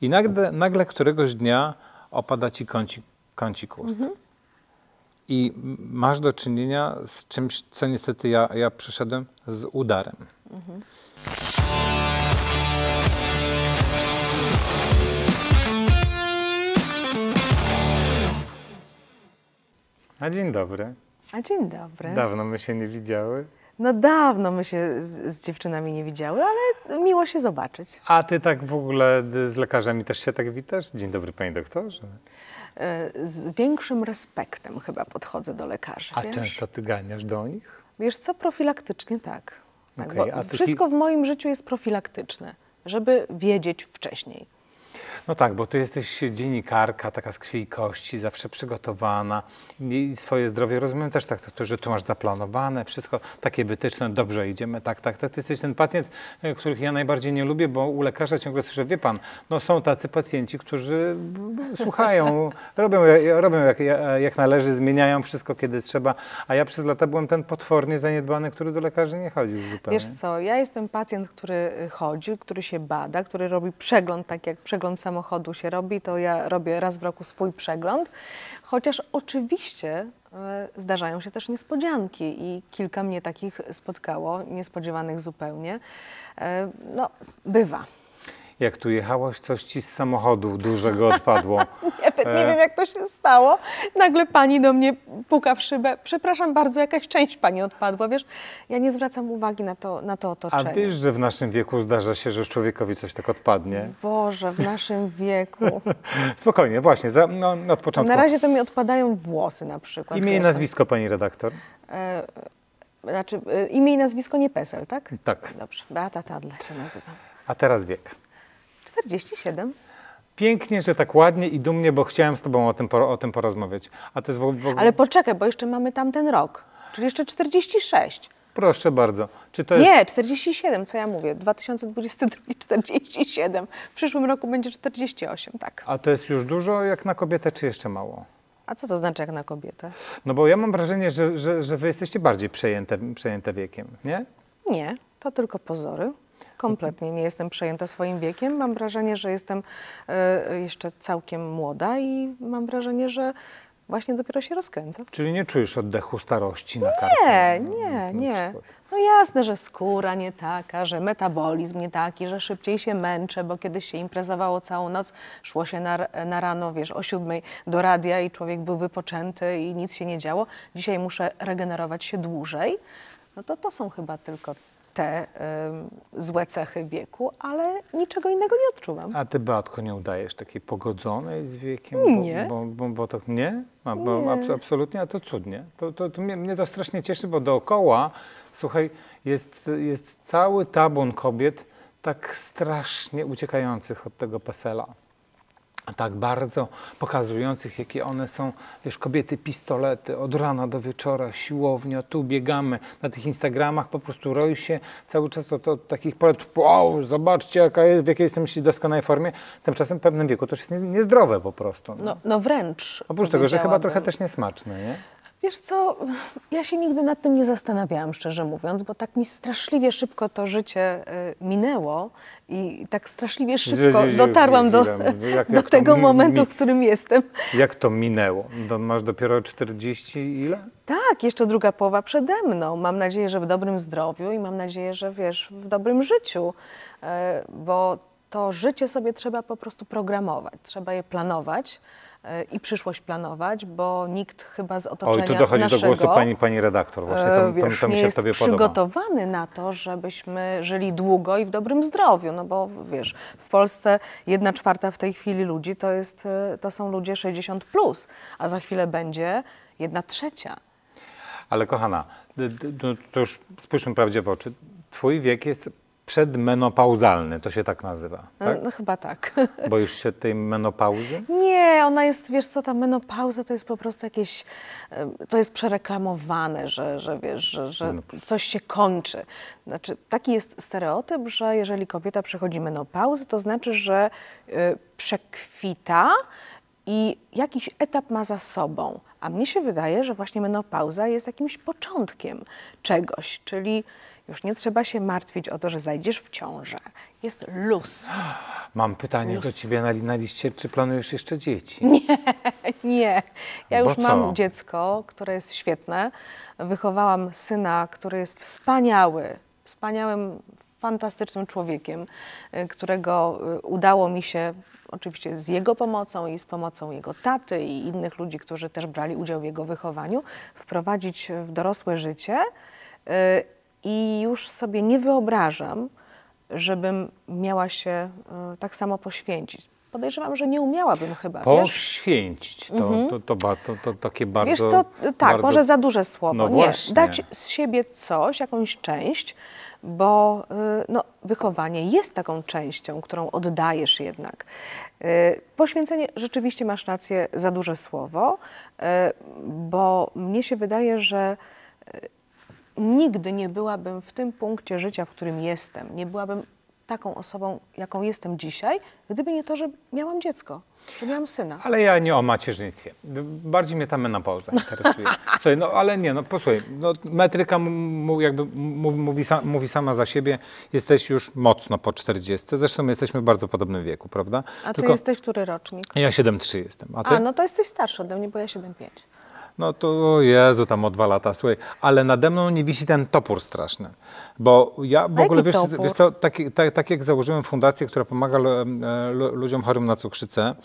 I nagle któregoś dnia opada ci kącik ust. I masz do czynienia z czymś, co niestety ja przeszedłem, z udarem. A dzień dobry. A dzień dobry. Dawno my się nie widziały. No dawno my się z dziewczynami nie widziały, ale miło się zobaczyć. A ty tak w ogóle z lekarzami też się tak witasz? Dzień dobry, panie doktorze. Z większym respektem chyba podchodzę do lekarzy. A wiesz? często ty ganiasz do nich? Wiesz co, profilaktycznie tak. Okej, bo a ty wszystko w moim życiu jest profilaktyczne, żeby wiedzieć wcześniej. No tak, bo ty jesteś dziennikarka, taka z krwi i kości, zawsze przygotowana i swoje zdrowie, rozumiem też tak, że tu masz zaplanowane, wszystko takie wytyczne, dobrze idziemy, tak. Ty jesteś ten pacjent, których ja najbardziej nie lubię, bo u lekarza ciągle słyszę, wie pan, no są tacy pacjenci, którzy słuchają, robią jak należy, zmieniają wszystko, kiedy trzeba, a ja przez lata byłem ten potwornie zaniedbany, który do lekarzy nie chodził zupełnie. Wiesz co, ja jestem pacjent, który chodzi, który się bada, który robi przegląd, tak jak przegląd samochodu się robi, to ja robię raz w roku swój przegląd, chociaż oczywiście zdarzają się też niespodzianki i kilka mnie takich spotkało, niespodziewanych zupełnie. No, bywa. Jak tu jechałaś, coś ci z samochodu dużego odpadło. Nie wiem, jak to się stało. Nagle pani do mnie puka w szybę. Przepraszam bardzo, jakaś część pani odpadła, wiesz? Ja nie zwracam uwagi na to otoczenie. A wiesz, że w naszym wieku zdarza się, że człowiekowi coś tak odpadnie? Boże, w naszym wieku. Spokojnie, właśnie, od początku. Na razie to mi odpadają włosy na przykład. Imię i nazwisko, pani redaktor? Znaczy, imię i nazwisko nie PESEL, tak? Tak. Dobrze, Beata Tadla się nazywam. A teraz wiek. 47. Pięknie, że tak ładnie i dumnie, bo chciałem z tobą o tym porozmawiać. A to jest w ogóle... Ale poczekaj, bo jeszcze mamy tamten rok, czyli jeszcze 46. Proszę bardzo. Czy to jest... Nie, 47, co ja mówię? 2022, 47. W przyszłym roku będzie 48, tak. A to jest już dużo jak na kobietę, czy jeszcze mało? A co to znaczy jak na kobietę? No bo ja mam wrażenie, że wy jesteście bardziej przejęte wiekiem, nie? Nie, to tylko pozory. Kompletnie nie jestem przejęta swoim wiekiem. Mam wrażenie, że jestem jeszcze całkiem młoda i mam wrażenie, że właśnie dopiero się rozkręcam. Czyli nie czujesz oddechu starości na karku? Nie. No jasne, że skóra nie taka, że metabolizm nie taki, że szybciej się męczę, bo kiedyś się imprezowało całą noc, szło się na rano, wiesz, o 7 do radia i człowiek był wypoczęty i nic się nie działo. Dzisiaj muszę regenerować się dłużej. No to są chyba tylko te złe cechy wieku, ale niczego innego nie odczuwam. A ty, Beatko, nie udajesz takiej pogodzonej z wiekiem? Nie. Bo to nie? Absolutnie, a to cudnie. Mnie to strasznie cieszy, bo dookoła, słuchaj, jest cały tabun kobiet tak strasznie uciekających od tego PESEL-a. Tak bardzo pokazujących, jakie one są, wiesz, kobiety pistolety, od rana do wieczora, siłownia, tu biegamy, na tych Instagramach po prostu roi się cały czas to takich polet, wow, zobaczcie, w jakiej jestem doskonałej formie, tymczasem w pewnym wieku to już jest niezdrowe po prostu. No wręcz. Oprócz tego, że chyba trochę też niesmaczne, nie? Wiesz co, ja się nigdy nad tym nie zastanawiałam, szczerze mówiąc, bo tak mi straszliwie szybko to życie minęło i tak straszliwie szybko dotarłam do tego momentu, w którym jestem. Jak to minęło? Masz dopiero 40 ile? Tak, jeszcze druga połowa przede mną. Mam nadzieję, że w dobrym zdrowiu i mam nadzieję, że wiesz, w dobrym życiu, bo to życie sobie trzeba po prostu programować, trzeba je planować. I przyszłość planować, bo nikt chyba z otoczenia naszego... Oj, tu dochodzi do głosu pani redaktor, właśnie to mi się w tobie podoba. Przygotowany na to, żebyśmy żyli długo i w dobrym zdrowiu, no bo wiesz, w Polsce 1/4 w tej chwili ludzi to są ludzie 60+, a za chwilę będzie 1/3. Ale kochana, to już spójrzmy prawdzie w oczy. Twój wiek jest przedmenopauzalny, to się tak nazywa, tak? No chyba tak. Boisz się tej menopauzy? Nie, ona jest, wiesz co, ta menopauza to jest po prostu jakieś, to jest przereklamowane, że wiesz, że coś się kończy. Znaczy, taki jest stereotyp, że jeżeli kobieta przechodzi menopauzę, to znaczy, że przekwita i jakiś etap ma za sobą. A mnie się wydaje, że właśnie menopauza jest jakimś początkiem czegoś, czyli Już nie trzeba się martwić o to, że zajdziesz w ciążę. Jest luz. Mam pytanie do Luz. ciebie na liście, czy planujesz jeszcze dzieci? Nie, ja Bo już co? mam dziecko, które jest świetne. Wychowałam syna, który jest wspaniałym, fantastycznym człowiekiem, którego udało mi się, oczywiście z jego pomocą i z pomocą jego taty i innych ludzi, którzy też brali udział w jego wychowaniu, wprowadzić w dorosłe życie. I już sobie nie wyobrażam, żebym miała się tak samo poświęcić. Podejrzewam, że nie umiałabym chyba, wiesz? Poświęcić, to takie bardzo... Wiesz co, tak, bardzo... może za duże słowo. No nie, właśnie. dać z siebie coś, jakąś część, bo no, wychowanie jest taką częścią, którą oddajesz jednak. Poświęcenie, rzeczywiście masz rację, za duże słowo, bo mnie się wydaje, że nigdy nie byłabym w tym punkcie życia, w którym jestem. Nie byłabym taką osobą, jaką jestem dzisiaj, gdyby nie to, że miałam dziecko, że miałam syna. Ale ja nie o macierzyństwie. Bardziej mnie ta menopauza interesuje. Słuchaj, no ale nie, no posłuchaj, no, metryka mówi sama za siebie. Jesteś już mocno po 40. Zresztą my jesteśmy w bardzo podobnym wieku, prawda? A ty jesteś który rocznik? Ja 7,3 jestem. A ty? A, no to jesteś starszy ode mnie, bo ja 7,5. No to, o Jezu, tam o 2 lata, słuchaj, ale nade mną nie wisi ten topór straszny, bo ja w ogóle, wiesz co, tak jak założyłem fundację, która pomaga ludziom chorym na cukrzycę,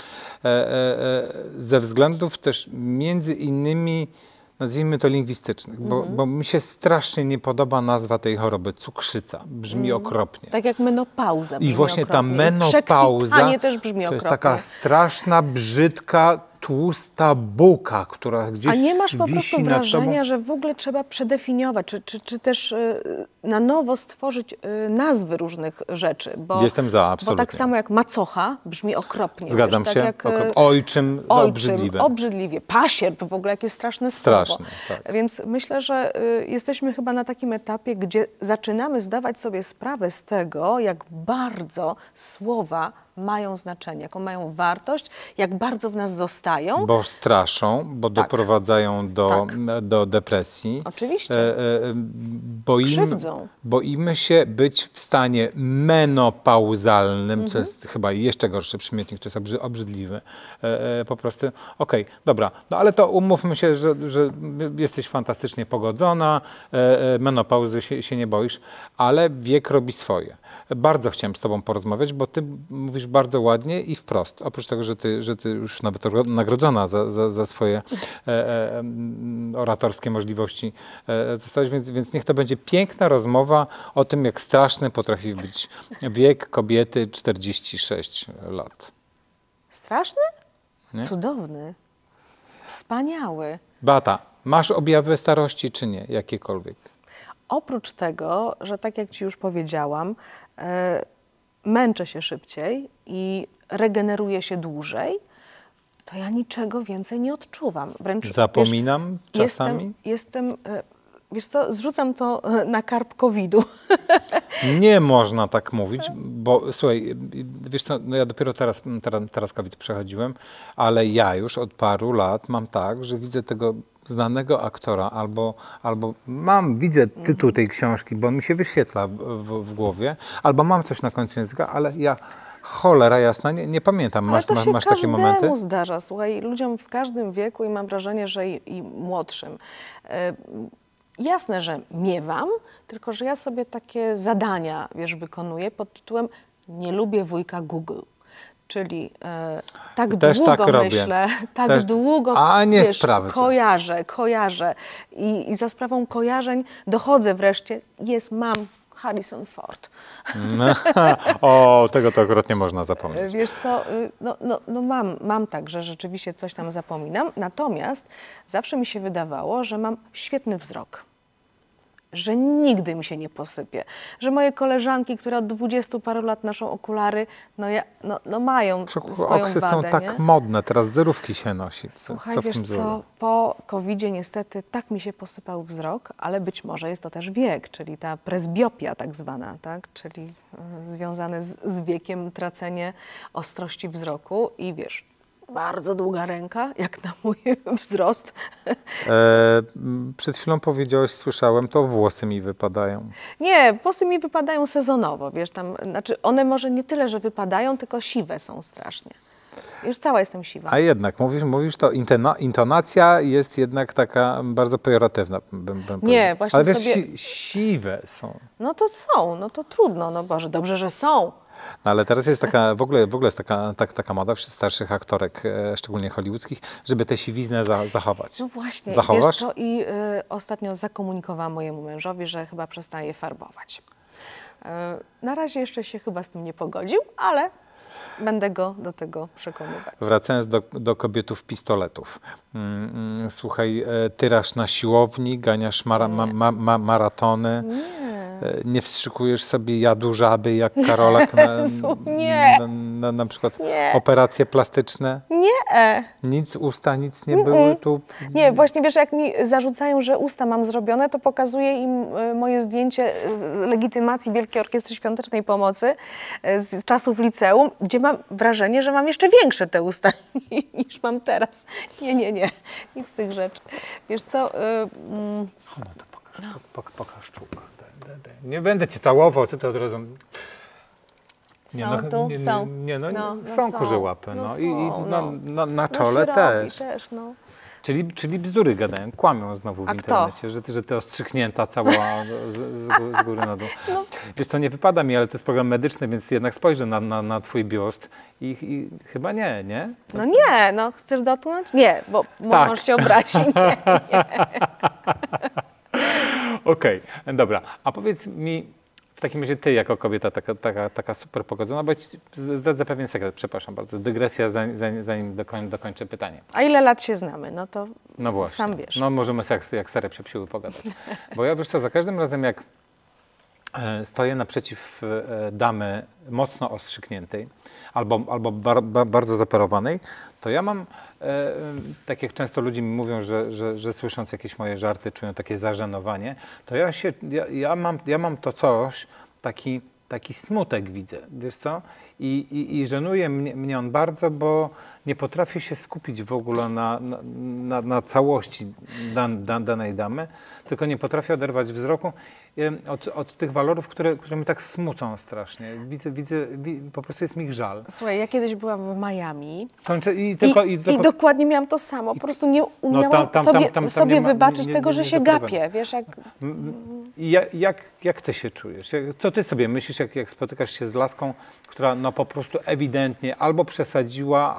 ze względów też między innymi, nazwijmy to lingwistycznych, bo mi się strasznie nie podoba nazwa tej choroby, cukrzyca, brzmi okropnie. Tak jak menopauza brzmi I właśnie ta okropnie. menopauza też brzmi to okropnie. jest taka straszna, brzydka, tłusta buka, która gdzieś A nie masz po prostu wisi nad wrażenia, tobą. że w ogóle trzeba przedefiniować, czy też na nowo stworzyć nazwy różnych rzeczy? Bo, Jestem za, bo absolutnie. tak samo jak macocha brzmi okropnie. Zgadzam wiesz, się. Tak jak, Ojczym, obrzydliwe. Obrzydliwie. Pasierb w ogóle, jakie straszne słowo. Straszne, tak. Więc myślę, że jesteśmy chyba na takim etapie, gdzie zaczynamy zdawać sobie sprawę z tego, jak bardzo słowa mają znaczenie, jaką mają wartość, jak bardzo w nas zostają. Bo straszą, bo doprowadzają do depresji. Oczywiście. Krzywdzą. Boimy się być w stanie menopauzalnym, co jest chyba jeszcze gorszy przymiotnik, to jest obrzydliwy. Po prostu, okej, dobra, no ale to umówmy się, że jesteś fantastycznie pogodzona, menopauzy się nie boisz, ale wiek robi swoje. Bardzo chciałem z tobą porozmawiać, bo ty mówisz bardzo ładnie i wprost. Oprócz tego, że ty już nawet nagrodzona za swoje oratorskie możliwości zostałeś, więc niech to będzie piękna rozmowa o tym, jak straszny potrafi być wiek kobiety 46 lat. Straszny? Nie? Cudowny. Wspaniały. Beata, masz objawy starości czy nie? Jakiekolwiek? Oprócz tego, że tak jak ci już powiedziałam, męczę się szybciej i regeneruję się dłużej, to ja niczego więcej nie odczuwam. Wręcz, Zapominam czasami? Wiesz co, zrzucam to na karb COVID-u. Nie można tak mówić, bo słuchaj, wiesz co, no ja dopiero teraz COVID przechodziłem, ale ja już od paru lat mam tak, że widzę tego znanego aktora, albo widzę tytuł tej książki, bo mi się wyświetla w głowie, albo mam coś na końcu języka, ale ja, cholera jasna, nie pamiętam. Ale to się masz takie momenty? każdemu zdarza, słuchaj, ludziom w każdym wieku i mam wrażenie, że i młodszym. Jasne, że miewam, tylko że ja sobie takie zadania, wiesz, wykonuję pod tytułem nie lubię wujka Google. Czyli tak Też długo tak robię. myślę, tak Też, długo nie sprawy. kojarzę i za sprawą kojarzeń dochodzę wreszcie, mam Harrison Ford. O, tego to akurat nie można zapomnieć. Wiesz co, mam tak, że rzeczywiście coś tam zapominam, natomiast zawsze mi się wydawało, że mam świetny wzrok. Że nigdy mi się nie posypie. Że moje koleżanki, które od 20 paru lat noszą okulary, mają swoją Oksy wadę, są tak nie? modne, teraz zerówki się nosi. Słuchaj, co w wiesz tym złego? co, po COVID-zie niestety tak mi się posypał wzrok, ale być może jest to też wiek, czyli ta presbiopia tak zwana, tak? Czyli związane z wiekiem tracenie ostrości wzroku i wiesz, bardzo długa ręka, jak na mój wzrost. Przed chwilą powiedziałeś, słyszałem, to włosy mi wypadają. Nie, włosy mi wypadają sezonowo, wiesz, tam, znaczy one może nie tyle, że wypadają, tylko siwe są strasznie. Już cała jestem siwa. A jednak, mówisz to, intonacja jest jednak taka bardzo pejoratywna, bym Nie, powiedział. właśnie Ale wiesz, sobie... siwe są. No to są, no to trudno, no Boże, dobrze, że są. No, ale teraz jest taka, w ogóle jest taka moda wśród starszych aktorek, szczególnie hollywoodzkich, żeby tę siwiznę zachować. No właśnie, Zachowasz? wiesz co, i ostatnio zakomunikowałam mojemu mężowi, że chyba przestaje farbować. Na razie jeszcze się chyba z tym nie pogodził, ale będę go do tego przekonywać. Wracając do kobietów pistoletów. Słuchaj, tyraż na siłowni, ganiasz maratony. Nie wstrzykujesz sobie jadu żaby jak Karolak Jezu, nie. Na przykład Nie. operacje plastyczne? Nie. Nic, usta nic nie były tu? Nie, właśnie wiesz, jak mi zarzucają, że usta mam zrobione, to pokazuję im moje zdjęcie z legitymacji Wielkiej Orkiestry Świątecznej Pomocy z czasów liceum, gdzie mam wrażenie, że mam jeszcze większe te usta niż mam teraz. Nie, nic z tych rzeczy. Wiesz co? No to pokaż czułka. Nie będę cię całował, co ty od razu... Są kurze łapy, na czole też. Czyli bzdury gadają, kłamią znowu w internecie, że ty ostrzyknięta cała z góry na dół. No. Wiesz co, nie wypada mi, ale to jest program medyczny, więc jednak spojrzę na twój biust i chyba nie? No nie, no chcesz dotknąć? Nie, bo tak. Możesz się obrazić. Nie. Okej, dobra. A powiedz mi, w takim razie ty jako kobieta taka super pogodzona, bo zdradzę pewien sekret, przepraszam bardzo, dygresja zanim dokończę pytanie. A ile lat się znamy? No to no właśnie. Sam wiesz. No możemy sobie jak stare psiły pogadać. Bo ja wiesz co, za każdym razem jak stoję naprzeciw damy mocno ostrzykniętej albo bardzo zaparowanej, to ja mam, tak jak często ludzie mi mówią, że słysząc jakieś moje żarty czują takie zażenowanie, to ja mam to coś, taki smutek widzę, wiesz co? I żenuje mnie on bardzo, bo nie potrafię się skupić w ogóle na całości danej damy, tylko nie potrafię oderwać wzroku od tych walorów, które mnie tak smucą strasznie. Widzę, po prostu jest mi ich żal. Słuchaj, ja kiedyś byłam w Miami i dokładnie miałam to samo. Po prostu nie umiałam sobie wybaczyć tego, że się gapię. Wiesz, jak ty się czujesz? Co ty sobie myślisz, jak spotykasz się z laską, która no po prostu ewidentnie albo przesadziła,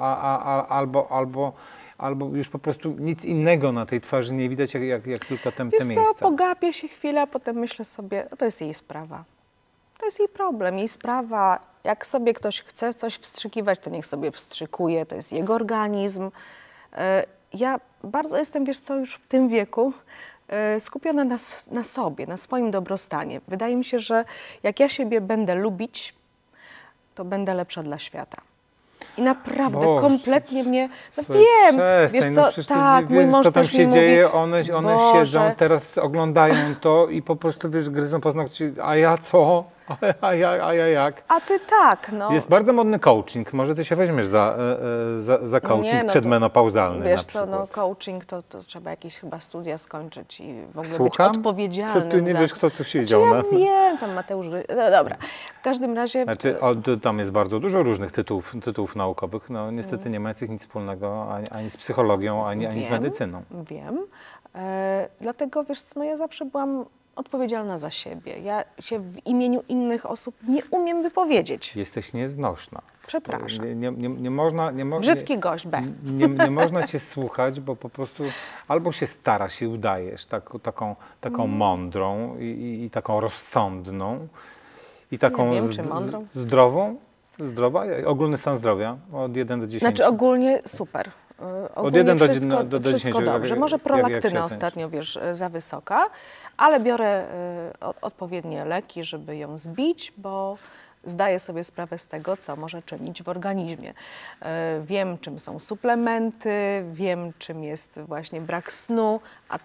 albo już po prostu nic innego na tej twarzy nie widać, jak tylko te miejsca. Wiesz co, pogapię się chwilę, a potem myślę sobie, to jest jej sprawa. To jest jej problem, jej sprawa. Jak sobie ktoś chce coś wstrzykiwać, to niech sobie wstrzykuje, to jest jego organizm. Ja bardzo jestem, wiesz co, już w tym wieku skupiona na sobie, na swoim dobrostanie. Wydaje mi się, że jak ja siebie będę lubić, to będę lepsza dla świata. I naprawdę, Boże, kompletnie mnie, no wiem, wiesz co, tak, mój mąż co tam też się mi dzieje, mówi, one siedzą, teraz oglądają to i po prostu, wiesz, gryzą paznokcie, a ja co? A ja jak? A ty tak, no. Jest bardzo modny coaching, może ty się weźmiesz za coaching przedmenopauzalny wiesz na przykład. co, no coaching to trzeba jakieś chyba studia skończyć i w ogóle Słucham? być odpowiedzialnym Co ty nie wiesz, kto tu siedział? Ja wiem, tam Mateusz, no dobra, w każdym razie... Znaczy, tam jest bardzo dużo różnych tytułów naukowych, no niestety nie mających nic wspólnego ani z psychologią, ani z medycyną. Wiem, dlatego wiesz co, no ja zawsze byłam odpowiedzialna za siebie. Ja się w imieniu innych osób nie umiem wypowiedzieć. Jesteś nieznośna. Przepraszam. Nie można... Brzydki gość, B. Nie można cię słuchać, bo po prostu albo się starasz i udajesz taką mądrą i taką rozsądną i taką nie wiem, czy mądrą. Zdrowa? Ogólny stan zdrowia od 1 do 10. Znaczy ogólnie super. Od 1 do 10. Wszystko dobrze. Może prolaktynę ostatnio, wiesz, za wysoka, ale biorę odpowiednie leki, żeby ją zbić, bo zdaję sobie sprawę z tego, co może czynić w organizmie. Wiem, czym są suplementy, wiem, czym jest właśnie brak snu, a ten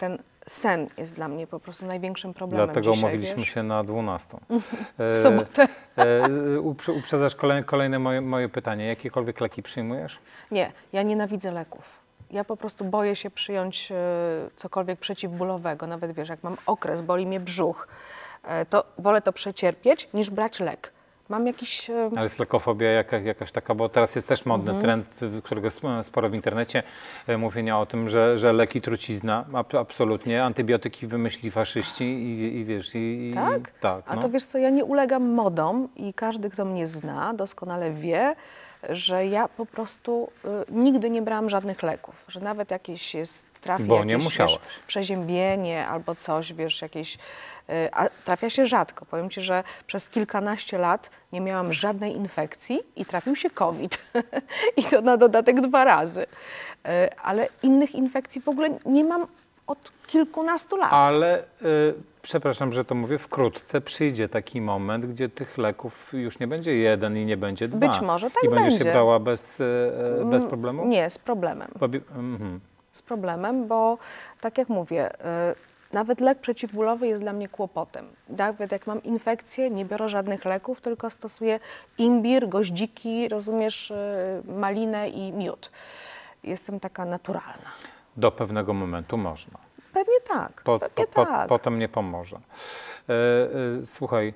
sen jest dla mnie po prostu największym problemem Dlatego dzisiaj, umówiliśmy wiesz? się na 12. W sobotę. Uprzedzasz kolejne moje pytanie. Jakiekolwiek leki przyjmujesz? Nie, ja nienawidzę leków. Ja po prostu boję się przyjąć cokolwiek przeciwbólowego. Nawet wiesz, jak mam okres, boli mnie brzuch, to wolę to przecierpieć niż brać lek. Mam jakiś... Ale jest lekofobia jakaś taka, bo teraz jest też modny trend, którego sporo w internecie, mówienia o tym, że leki trucizna, absolutnie, antybiotyki wymyślili faszyści i wiesz... Tak? Tak, A no. to wiesz co, ja nie ulegam modom i każdy, kto mnie zna, doskonale wie, że ja po prostu nigdy nie brałam żadnych leków, że nawet jakieś trafi Bo jakieś, nie musiałaś. wiesz, przeziębienie albo coś, wiesz, jakieś... A trafia się rzadko. Powiem Ci, że przez kilkanaście lat nie miałam żadnej infekcji i trafił się COVID. I to na dodatek 2 razy. Ale innych infekcji w ogóle nie mam od kilkunastu lat. Ale, przepraszam, że to mówię, wkrótce przyjdzie taki moment, gdzie tych leków już nie będzie 1 i nie będzie 2. Być może tak I będziesz będzie. się brała bez problemu? Nie, z problemem. Z problemem, bo tak jak mówię, nawet lek przeciwbólowy jest dla mnie kłopotem. Nawet jak mam infekcję, nie biorę żadnych leków, tylko stosuję imbir, goździki, rozumiesz, malinę i miód. Jestem taka naturalna. Do pewnego momentu można. Pewnie tak, pewnie tak. Potem nie pomoże. Słuchaj,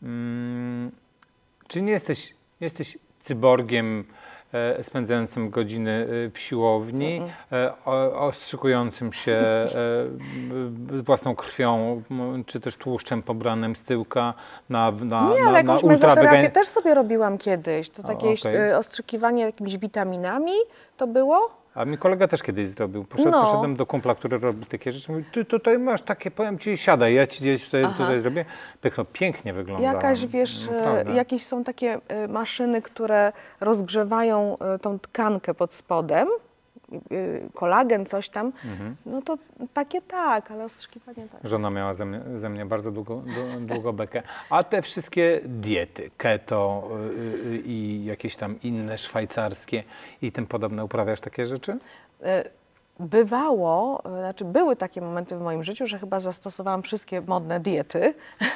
czy nie jesteś cyborgiem spędzającym godziny w siłowni, ostrzykującym się własną krwią, czy też tłuszczem pobranym z tyłka Nie, ale jakąś mezoterapię też sobie robiłam kiedyś. To takie okej. ostrzykiwanie jakimiś witaminami to było. A mi kolega też kiedyś zrobił. Poszedłem do kumpla, który robi takie rzeczy. Mówi, ty tutaj masz takie, powiem ci, siadaj, ja ci gdzieś tutaj zrobię. Pykno, pięknie wygląda. Jakaś, wiesz, jakieś są takie maszyny, które rozgrzewają tą tkankę pod spodem, kolagen, coś tam. No to takie tak, ale ostrzykiwanie tak. Żona miała ze mnie bardzo długo bekę. A te wszystkie diety, keto i jakieś tam inne szwajcarskie i tym podobne, uprawiasz takie rzeczy? Bywało, znaczy były takie momenty w moim życiu, że chyba zastosowałam wszystkie modne diety,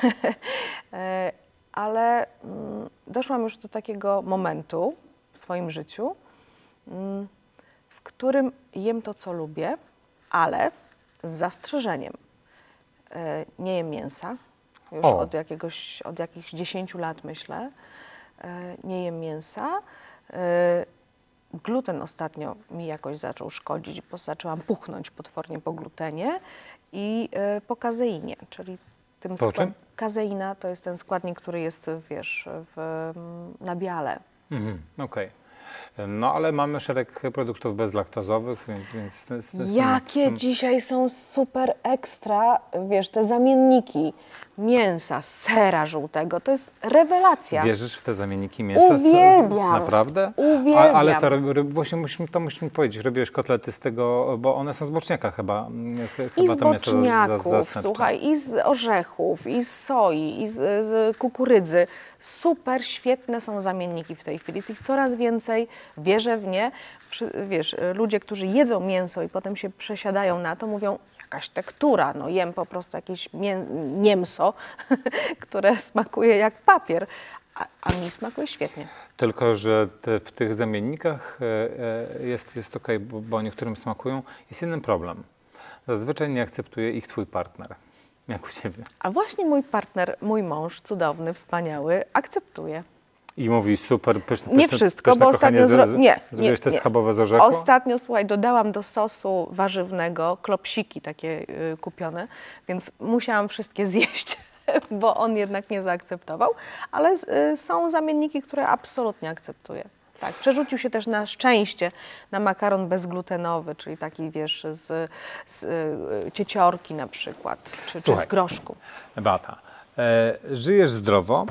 ale doszłam już do takiego momentu w swoim życiu, w którym jem to, co lubię, ale z zastrzeżeniem. Nie jem mięsa, już od jakichś 10 lat myślę. Nie jem mięsa. Gluten ostatnio mi jakoś zaczął szkodzić, bo zaczęłam puchnąć potwornie po glutenie i po kazeinie, czyli tym kazeina to jest ten składnik, który jest, wiesz, na biale. Okej. No ale mamy szereg produktów bezlaktozowych, więc Jakie dzisiaj są super ekstra, wiesz, te zamienniki mięsa, sera żółtego, to jest rewelacja. Wierzysz w te zamienniki mięsa? Uwielbiam. Naprawdę? Uwielbiam. Ale co, właśnie musimy powiedzieć, robiłeś kotlety z tego, bo one są z boczniaka chyba. I chyba z to mięso boczniaków, zastępcze. słuchaj, i z orzechów, i z soi, i z kukurydzy. Super, świetne są zamienniki w tej chwili. Jest ich coraz więcej, wierzę w nie. Wiesz, ludzie, którzy jedzą mięso i potem się przesiadają na to, mówią, jakaś tektura, no jem po prostu jakieś mięso, które smakuje jak papier, a mi smakuje świetnie. Tylko że w tych zamiennikach jest okej, bo niektórym smakują. Jest jeden problem. Zazwyczaj nie akceptuje ich twój partner, jak u ciebie. A właśnie mój partner, mój mąż, cudowny, wspaniały, akceptuje. I mówi super, pyszne, nie wszystko, pyszne bo ostatnio zrobiłeś te schabowe z orzechu? Ostatnio, słuchaj, dodałam do sosu warzywnego klopsiki takie kupione, więc musiałam wszystkie zjeść, bo on jednak nie zaakceptował, ale są zamienniki, które absolutnie akceptuję. Tak, przerzucił się też na szczęście na makaron bezglutenowy, czyli taki, wiesz, z cieciorki na przykład, czy z groszku. Beata, żyjesz zdrowo.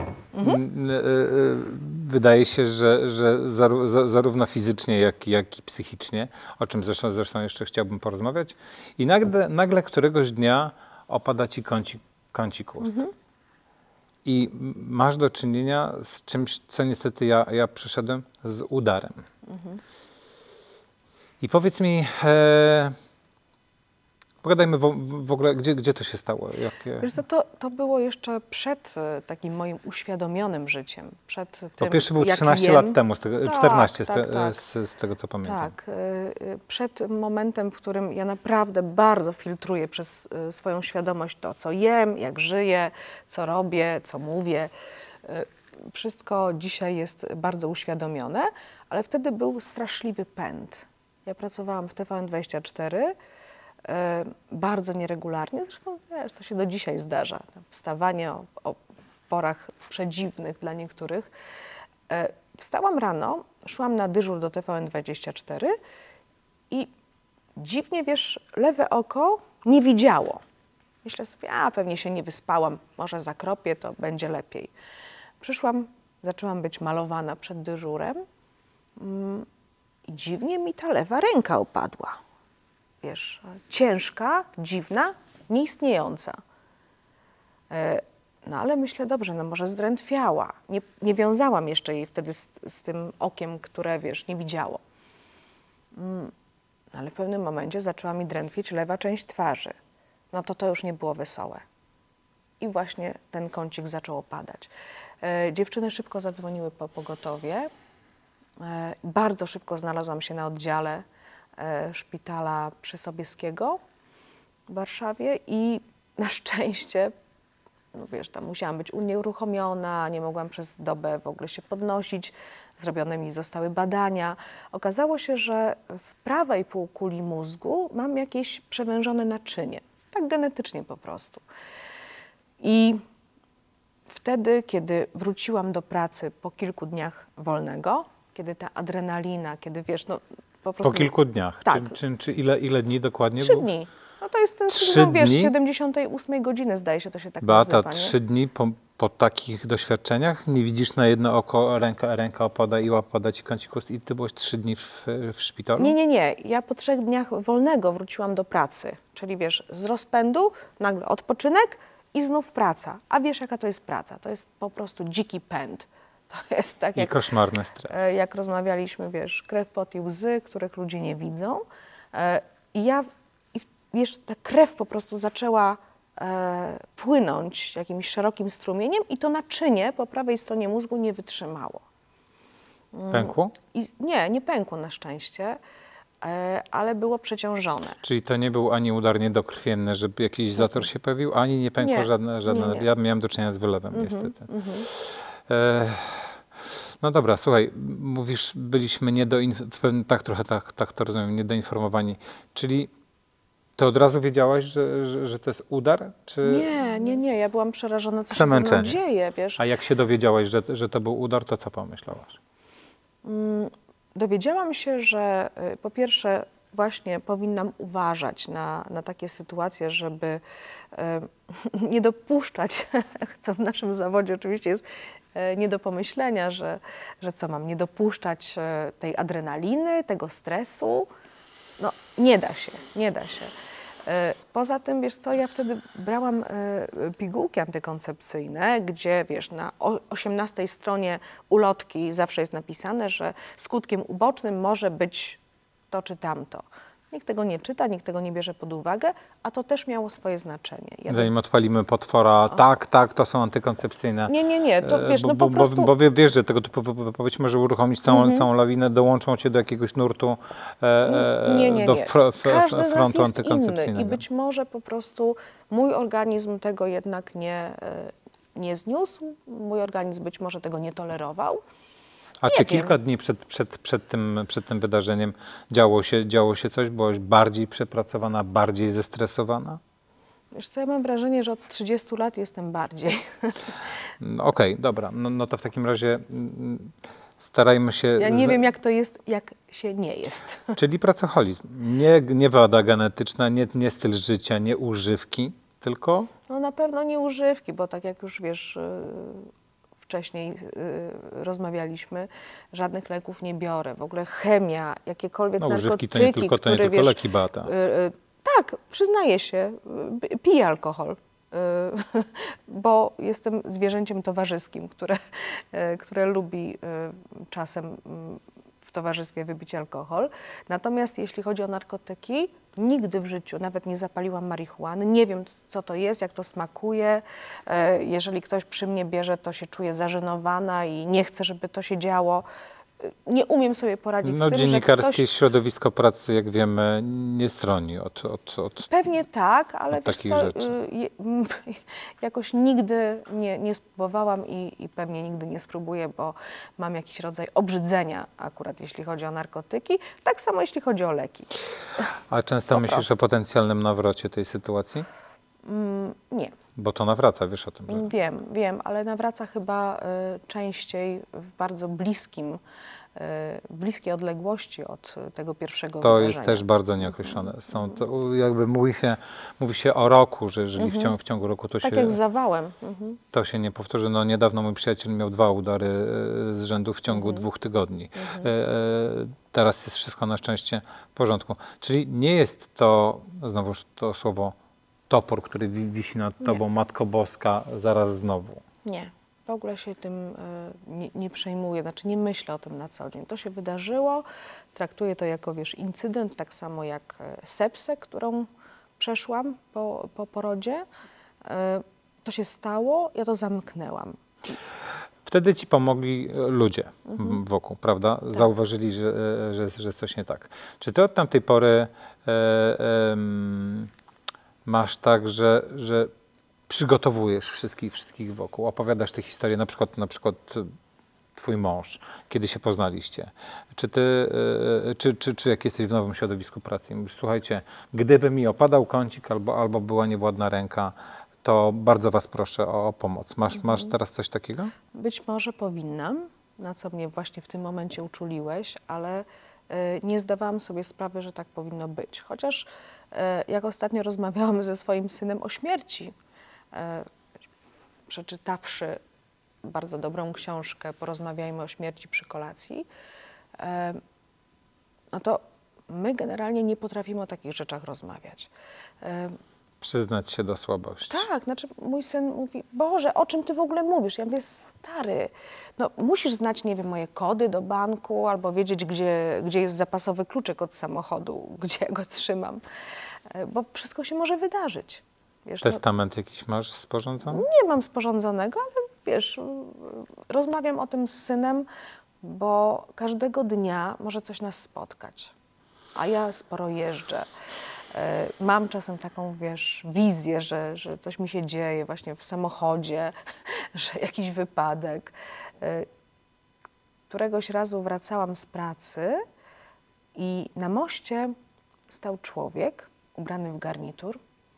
Wydaje się, że zarówno fizycznie, jak i psychicznie, o czym zresztą jeszcze chciałbym porozmawiać. I nagle któregoś dnia opada ci kącik ust. I masz do czynienia z czymś, co niestety ja przeszedłem, z udarem. I powiedz mi, Pogadajmy w ogóle, gdzie to się stało? Wiesz co, to było jeszcze przed takim moim uświadomionym życiem. Przed tym, Bo pierwszy był jak 13 jem. lat temu, 14 tak. z tego, co pamiętam. Tak, przed momentem, w którym ja naprawdę bardzo filtruję przez swoją świadomość to, co jem, jak żyję, co robię, co mówię. Wszystko dzisiaj jest bardzo uświadomione, ale wtedy był straszliwy pęd. Ja pracowałam w TVN24, bardzo nieregularnie, zresztą wiesz, to się do dzisiaj zdarza. Wstawanie o porach przedziwnych dla niektórych. Wstałam rano, szłam na dyżur do TVN24 i dziwnie, wiesz, lewe oko nie widziało. Myślę sobie, pewnie się nie wyspałam, może zakropię, to będzie lepiej. Przyszłam, zaczęłam być malowana przed dyżurem i dziwnie mi ta lewa ręka opadła. Wiesz, ciężka, dziwna, nieistniejąca. No ale myślę, dobrze, no może zdrętwiała. Nie wiązałam jeszcze jej wtedy z tym okiem, które, wiesz, nie widziało. Ale w pewnym momencie zaczęła mi drętwieć lewa część twarzy. No to już nie było wesołe. I właśnie ten kącik zaczął opadać. Dziewczyny szybko zadzwoniły po pogotowie. Bardzo szybko znalazłam się na oddziale szpitala Przysobieskiego w Warszawie i na szczęście, no wiesz, tam musiałam być unieruchomiona, nie mogłam przez dobę w ogóle się podnosić, zrobione mi zostały badania. Okazało się, że w prawej półkuli mózgu mam jakieś przewężone naczynie, tak genetycznie po prostu. I wtedy, kiedy wróciłam do pracy po kilku dniach wolnego, kiedy ta adrenalina, kiedy wiesz, no po prostu... Po kilku dniach? Tak. Czy ile dni dokładnie? 3 dni. No to jest ten syndrom, wiesz, 78 godziny zdaje się, to się tak Beata, nazywa, nie? 3 dni po takich doświadczeniach nie widzisz na jedno oko, ręka opada i opada ci kącik ust i ty byłeś 3 dni w szpitalu? Nie. Ja po 3 dniach wolnego wróciłam do pracy. Czyli wiesz, z rozpędu, nagle odpoczynek i znów praca. A wiesz, jaka to jest praca? To jest po prostu dziki pęd. To jest tak I koszmarny stres. Jak rozmawialiśmy, wiesz, krew, pot i łzy, których ludzie nie widzą. Wiesz, ta krew po prostu zaczęła płynąć jakimś szerokim strumieniem i to naczynie po prawej stronie mózgu nie wytrzymało. Pękło? Nie pękło na szczęście, ale było przeciążone. Czyli to nie był ani udar niedokrwienny, żeby jakiś zator się pojawił, ani nie pękło żadne. Nie. Ja miałem do czynienia z wylewem niestety. No dobra, słuchaj, mówisz, byliśmy tak trochę tak to rozumiem, niedoinformowani. Czyli ty od razu wiedziałaś, że to jest udar? Czy... Nie. Ja byłam przerażona, co się ze mną dzieje, wiesz. A jak się dowiedziałaś, że to był udar, to co pomyślałaś? Dowiedziałam się, że po pierwsze właśnie powinnam uważać na takie sytuacje, żeby nie dopuszczać, co w naszym zawodzie oczywiście jest nie do pomyślenia, że co mam, nie dopuszczać tej adrenaliny, tego stresu. No nie da się. Poza tym, wiesz co, ja wtedy brałam pigułki antykoncepcyjne, gdzie, wiesz, na 18 stronie ulotki zawsze jest napisane, że skutkiem ubocznym może być to czy tamto. Nikt tego nie czyta, nikt tego nie bierze pod uwagę, a to też miało swoje znaczenie. Zanim odpalimy potwora, tak, to są antykoncepcyjne. Nie, to wiesz, no po prostu... Bo wiesz, że tego typu wypowiedź może uruchomić całą lawinę, dołączą cię do jakiegoś nurtu do Każdy z nas frontu jest antykoncepcyjnego. inny i być może po prostu mój organizm tego jednak nie zniósł, mój organizm być może tego nie tolerował. A czy kilka dni przed tym wydarzeniem działo się coś? Byłaś bardziej przepracowana, bardziej zestresowana? Wiesz co, ja mam wrażenie, że od 30 lat jestem bardziej. Okej, dobra. No to w takim razie starajmy się... Ja nie wiem, jak to jest, jak się nie jest. Czyli pracoholizm. Nie wada genetyczna, nie styl życia, nie używki, tylko... No na pewno nie używki, bo tak jak już wiesz... Wcześniej rozmawialiśmy, żadnych leków nie biorę. W ogóle chemia, jakiekolwiek narkotyki, to nie tylko leki, Beata. Tak, przyznaję się, piję alkohol, bo jestem zwierzęciem towarzyskim, które lubi czasem w towarzystwie wypić alkohol. Natomiast jeśli chodzi o narkotyki, nigdy w życiu nawet nie zapaliłam marihuany. Nie wiem, co to jest, jak to smakuje. Jeżeli ktoś przy mnie bierze, to się czuję zażenowana i nie chcę, żeby to się działo. Nie umiem sobie poradzić z tym, że dziennikarskie środowisko pracy, jak wiemy, nie stroni od Pewnie tak, ale wiesz takich co, rzeczy. jakoś nigdy nie spróbowałam i pewnie nigdy nie spróbuję, bo mam jakiś rodzaj obrzydzenia akurat jeśli chodzi o narkotyki, tak samo jeśli chodzi o leki. A często myślisz o potencjalnym nawrocie tej sytuacji? Nie. Bo to nawraca, wiesz o tym, że... Wiem, ale nawraca chyba częściej w bardzo bliskiej odległości od tego pierwszego To wydarzenia. jest też bardzo nieokreślone. Są to, jakby mówi się o roku, że jeżeli w ciągu roku to Tak się... jak z zawałem. To się nie powtórzy. No niedawno mój przyjaciel miał 2 udary z rzędu w ciągu 2 tygodni. Teraz jest wszystko na szczęście w porządku. Czyli nie jest to, znowuż to słowo, topór, który wisi nad tobą, Matko Boska, zaraz znowu. Nie, w ogóle się tym nie przejmuję, znaczy nie myślę o tym na co dzień. To się wydarzyło, traktuję to jako, wiesz, incydent, tak samo jak sepsę, którą przeszłam po porodzie. To się stało, ja to zamknęłam. Wtedy ci pomogli ludzie wokół, prawda? Tak. Zauważyli, że coś nie tak. Czy ty od tamtej pory masz tak, że przygotowujesz wszystkich wokół, opowiadasz te historie, na przykład twój mąż, kiedy się poznaliście, czy jak jesteś w nowym środowisku pracy, mówisz, słuchajcie, gdyby mi opadał kącik albo była niewładna ręka, to bardzo was proszę o pomoc. Masz teraz coś takiego? Być może powinnam, na co mnie właśnie w tym momencie uczuliłeś, ale nie zdawałam sobie sprawy, że tak powinno być. Chociaż jak ostatnio rozmawiałam ze swoim synem o śmierci, przeczytawszy bardzo dobrą książkę Porozmawiajmy o śmierci przy kolacji, no to my generalnie nie potrafimy o takich rzeczach rozmawiać. Przyznać się do słabości. Tak, znaczy mój syn mówi, Boże, o czym ty w ogóle mówisz? Ja mówię, stary, no musisz znać, nie wiem, moje kody do banku albo wiedzieć, gdzie jest zapasowy kluczyk od samochodu, gdzie ja go trzymam, bo wszystko się może wydarzyć. Wiesz, Testament jakiś masz sporządzony? Nie mam sporządzonego, ale wiesz, rozmawiam o tym z synem, bo każdego dnia może coś nas spotkać, a ja sporo jeżdżę. Mam czasem taką, wiesz, wizję, że coś mi się dzieje właśnie w samochodzie, że jakiś wypadek. Któregoś razu wracałam z pracy i na moście stał człowiek ubrany w garnitur.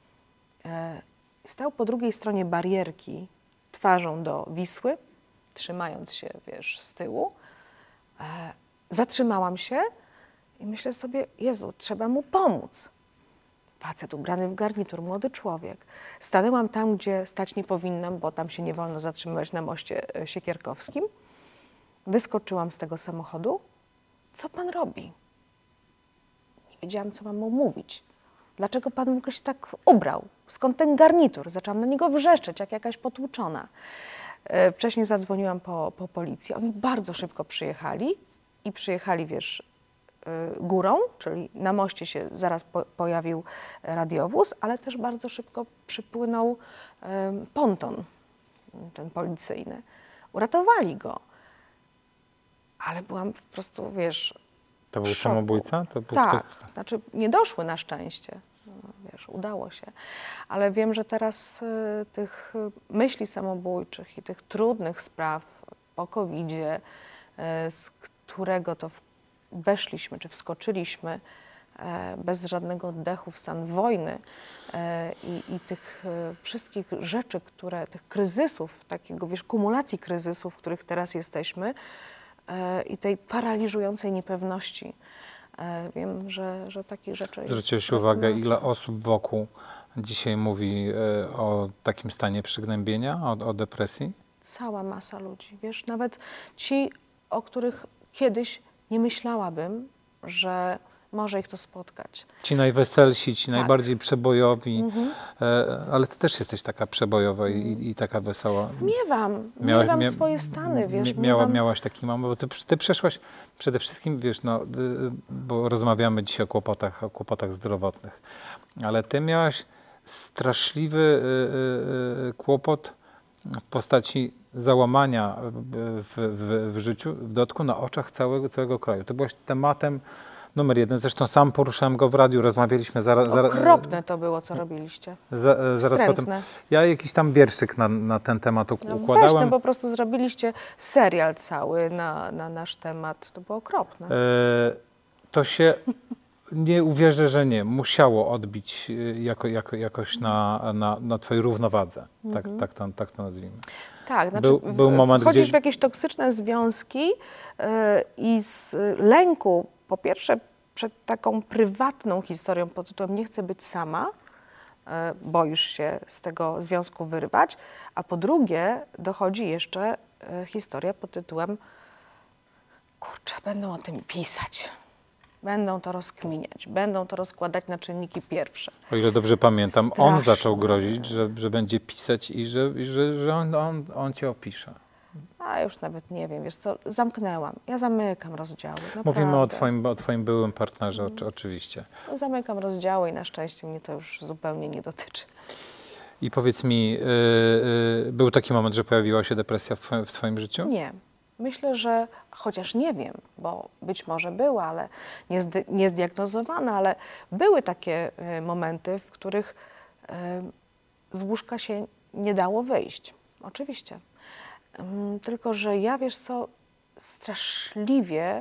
Stał po drugiej stronie barierki, twarzą do Wisły, trzymając się, wiesz, z tyłu. Zatrzymałam się i myślę sobie, Jezu, trzeba mu pomóc. Facet ubrany w garnitur, młody człowiek. Stanęłam tam, gdzie stać nie powinnam, bo tam się nie wolno zatrzymywać na moście Siekierkowskim. Wyskoczyłam z tego samochodu. Co pan robi? Nie wiedziałam, co mam mu mówić. Dlaczego pan w ogóle się tak ubrał? Skąd ten garnitur? Zaczęłam na niego wrzeszczeć, jak jakaś potłuczona. Wcześniej zadzwoniłam po policję. Oni bardzo szybko przyjechali i przyjechali, wiesz, górą, czyli na moście się zaraz pojawił radiowóz, ale też bardzo szybko przypłynął ponton, ten policyjny. Uratowali go. Ale byłam po prostu, wiesz, To był w szoku. samobójca? To był Tak, znaczy nie doszły na szczęście. No, wiesz, udało się. Ale wiem, że teraz tych myśli samobójczych i tych trudnych spraw po COVID-zie, z którego to weszliśmy, czy wskoczyliśmy bez żadnego oddechu w stan wojny i tych wszystkich rzeczy, tych kryzysów, takiego, wiesz, kumulacji kryzysów, w których teraz jesteśmy i tej paraliżującej niepewności. Wiem, że takich rzeczy jest. Zwróciłeś uwagę, ile osób wokół dzisiaj mówi o takim stanie przygnębienia, o depresji? Cała masa ludzi, wiesz, nawet ci, o których kiedyś nie myślałabym, że może ich to spotkać. Ci najweselsi, ci najbardziej przebojowi, ale ty też jesteś taka przebojowa i taka wesoła. Miewam swoje stany, wiesz. Miałaś taki moment, bo ty przeszłaś przede wszystkim, wiesz, no, bo rozmawiamy dzisiaj o kłopotach zdrowotnych, ale ty miałaś straszliwy kłopot w postaci załamania w życiu, w dodatku na oczach całego kraju. To byłaś tematem numer 1. Zresztą sam poruszałem go w radiu, rozmawialiśmy Okropne to było, co robiliście. Zaraz potem. Ja jakiś tam wierszyk na ten temat układałem. Weź, no po prostu zrobiliście serial cały na nasz temat. To było okropne. To się, nie uwierzę, że nie, musiało odbić jakoś na twojej równowadze. Tak to nazwijmy. Tak, znaczy był moment, wchodzisz w jakieś toksyczne związki i z lęku, po pierwsze przed taką prywatną historią pod tytułem nie chcę być sama, boisz się z tego związku wyrwać, a po drugie dochodzi jeszcze historia pod tytułem kurczę, będą o tym pisać. Będą to rozkminiać, będą to rozkładać na czynniki pierwsze. O ile dobrze pamiętam, Straszne. on zaczął grozić, że będzie pisać i że on cię opisze. A już nawet nie wiem, wiesz co, zamknęłam. Ja zamykam rozdziały. Mówimy o twoim byłym partnerze, oczywiście. Zamykam rozdziały i na szczęście mnie to już zupełnie nie dotyczy. I powiedz mi, był taki moment, że pojawiła się depresja w twoim życiu? Nie. Myślę, że chociaż nie wiem, bo być może była, ale nie zdiagnozowana, ale były takie momenty, w których z łóżka się nie dało wyjść. Oczywiście. Tylko że ja, wiesz co, straszliwie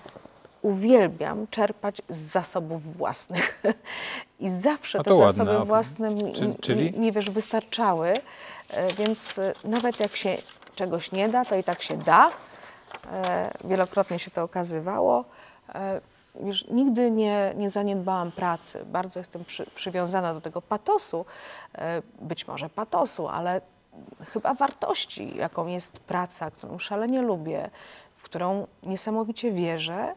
uwielbiam czerpać z zasobów własnych. I zawsze te zasoby własne mi, wiesz, wystarczały, więc nawet jak się czegoś nie da, to i tak się da. Wielokrotnie się to okazywało. Wiesz, nigdy nie zaniedbałam pracy. Bardzo jestem przywiązana do tego patosu, być może patosu, ale chyba wartości, jaką jest praca, którą szalenie lubię, w którą niesamowicie wierzę.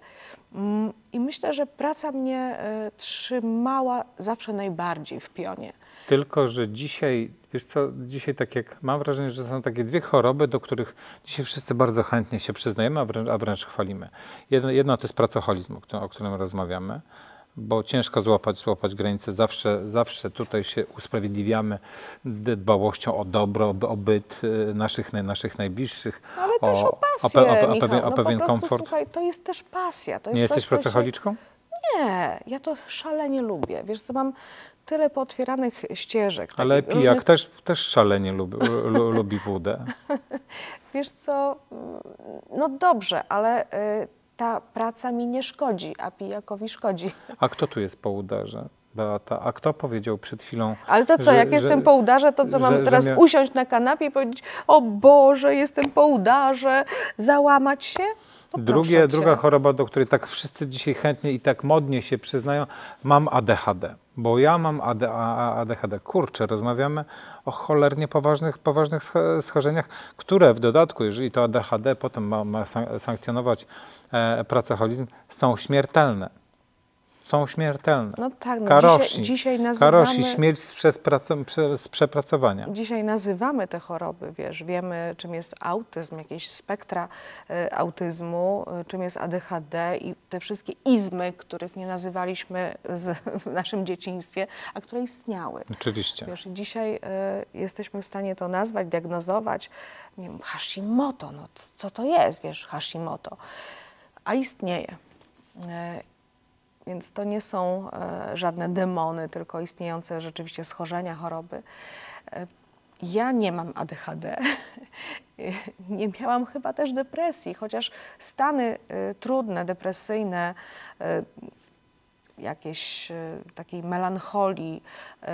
I myślę, że praca mnie trzymała zawsze najbardziej w pionie. Tylko że dzisiaj, wiesz co, dzisiaj tak jak mam wrażenie, że są takie dwie choroby, do których dzisiaj wszyscy bardzo chętnie się przyznajemy, a wręcz chwalimy. Jedna to jest pracoholizm, o którym rozmawiamy, bo ciężko złapać granice. Zawsze tutaj się usprawiedliwiamy dbałością o dobro, o byt naszych najbliższych. Ale też o pasję, o pewien po prostu, komfort. Słuchaj, to jest też pasja. To jest nie jesteś pracocholiczką? Nie, ja to szalenie lubię. Wiesz co, mam tyle pootwieranych ścieżek. Ale pijak też szalenie lubi wódę. Wiesz co, no dobrze, ale ta praca mi nie szkodzi, a pijakowi szkodzi. A kto tu jest po udarze, Beata? A kto powiedział przed chwilą... Ale to co, jak jestem po udarze, to co, mam teraz usiąść na kanapie i powiedzieć: o Boże, jestem po udarze, załamać się? Druga choroba, do której tak wszyscy dzisiaj chętnie i tak modnie się przyznają, mam ADHD. Bo ja mam ADHD. Kurczę, rozmawiamy o cholernie poważnych schorzeniach, które w dodatku, jeżeli to ADHD potem ma sankcjonować pracoholizm, są śmiertelne. Są śmiertelne. No tak, no dzisiaj nazywamy... śmierć z przepracowania. Dzisiaj nazywamy te choroby, wiesz, wiemy, czym jest autyzm, jakieś spektra autyzmu, czym jest ADHD i te wszystkie izmy, których nie nazywaliśmy w naszym dzieciństwie, a które istniały. Oczywiście. Wiesz, dzisiaj jesteśmy w stanie to nazwać, diagnozować. Nie wiem, Hashimoto, no co to jest, wiesz, Hashimoto? A istnieje. Więc to nie są żadne demony, tylko istniejące rzeczywiście schorzenia, choroby. Ja nie mam ADHD, nie miałam chyba też depresji, chociaż stany trudne, depresyjne, jakieś takiej melancholii,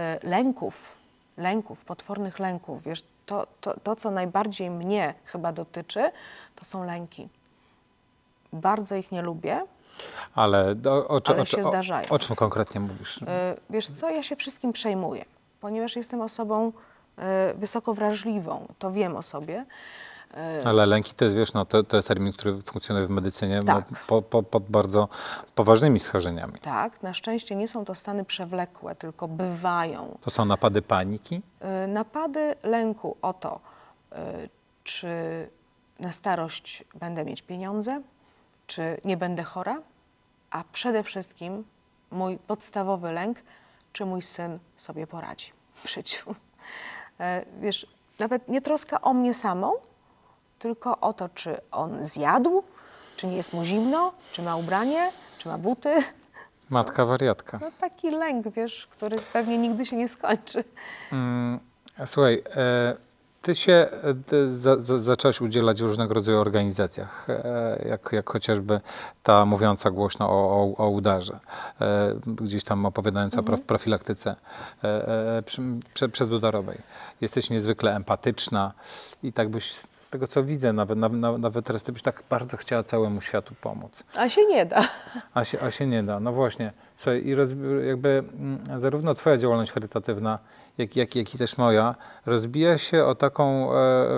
lęków, potwornych lęków. Wiesz, to, co najbardziej mnie chyba dotyczy, to są lęki. Bardzo ich nie lubię. Ale się zdarzają. O czym konkretnie mówisz? Wiesz co, ja się wszystkim przejmuję, ponieważ jestem osobą wysoko wrażliwą, to wiem o sobie. Ale lęki to jest, wiesz, no, to jest termin, który funkcjonuje w medycynie Tak. no, pod bardzo poważnymi schorzeniami. Tak, na szczęście nie są to stany przewlekłe, tylko bywają. To są napady paniki? Napady lęku o to, czy na starość będę mieć pieniądze, czy nie będę chora, a przede wszystkim mój podstawowy lęk, czy mój syn sobie poradzi w życiu. Wiesz, nawet nie troska o mnie samą, tylko o to, czy on zjadł, czy nie jest mu zimno, czy ma ubranie, czy ma buty. Matka wariatka. No taki lęk, wiesz, który pewnie nigdy się nie skończy. Słuchaj, ty się zaczęłaś udzielać w różnego rodzaju organizacjach, jak chociażby ta mówiąca głośno o udarze, gdzieś tam opowiadająca o profilaktyce przedudarowej. Jesteś niezwykle empatyczna i tak byś, z tego co widzę, nawet teraz ty byś tak bardzo chciała całemu światu pomóc. A się nie da. A się nie da, no właśnie. Słuchaj, i jakby zarówno twoja działalność charytatywna, jak i też moja, rozbija się o taką,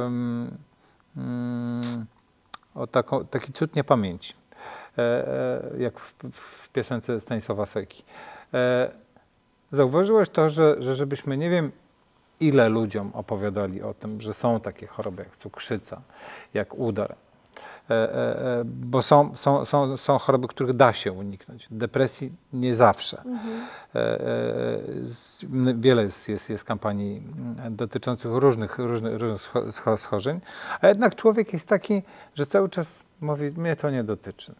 taki cud niepamięci, jak w piosence Stanisława Sojki. Zauważyłeś to, że żebyśmy nie wiem ile ludziom opowiadali o tym, że są takie choroby jak cukrzyca, jak udar, bo są choroby, których da się uniknąć. Depresji nie zawsze. Wiele jest kampanii dotyczących różnych schorzeń, a jednak człowiek jest taki, że cały czas mówi, mnie to nie dotyczy.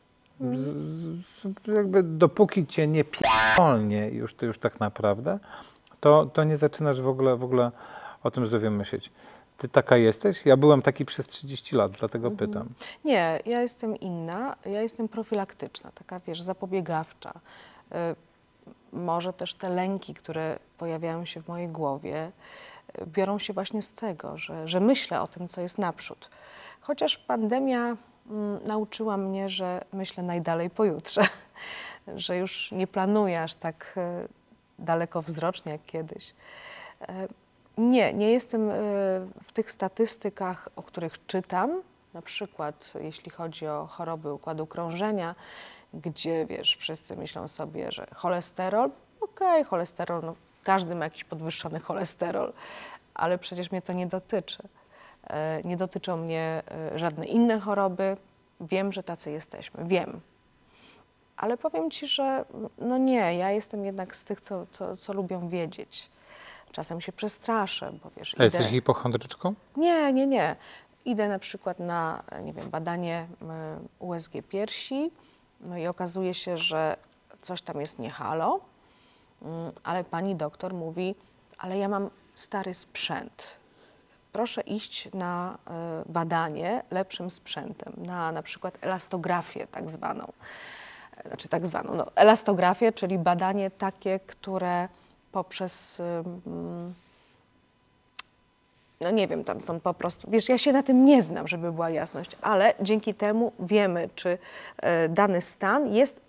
Jakby dopóki cię nie pierdolnie już tak naprawdę, to nie zaczynasz w ogóle o tym zdrowiu myśleć. Ty taka jesteś? Ja byłem taki przez 30 lat, dlatego pytam. Nie, ja jestem inna. Ja jestem profilaktyczna, taka wiesz, zapobiegawcza. Może też te lęki, które pojawiają się w mojej głowie, biorą się właśnie z tego, że myślę o tym, co jest naprzód. Chociaż pandemia nauczyła mnie, że myślę najdalej pojutrze, że już nie planuję aż tak dalekowzrocznie jak kiedyś. Nie jestem w tych statystykach, o których czytam, na przykład jeśli chodzi o choroby układu krążenia, gdzie wiesz, wszyscy myślą sobie, że cholesterol, okej, cholesterol, no, każdy ma jakiś podwyższony cholesterol, ale przecież mnie to nie dotyczy. Nie dotyczą mnie żadne inne choroby. Wiem, że tacy jesteśmy, wiem. Ale powiem ci, że no nie, ja jestem jednak z tych, co lubią wiedzieć. Czasem się przestraszę, bo wiesz... A jesteś hipochondryczką? Nie. Idę na przykład na, nie wiem, badanie USG piersi, no i okazuje się, że coś tam jest nie halo, ale pani doktor mówi, ale ja mam stary sprzęt. Proszę iść na badanie lepszym sprzętem, na przykład elastografię tak zwaną. No, elastografię, czyli badanie takie, które poprzez, no nie wiem, tam są po prostu, wiesz, ja się na tym nie znam, żeby była jasność, ale dzięki temu wiemy, czy dany stan jest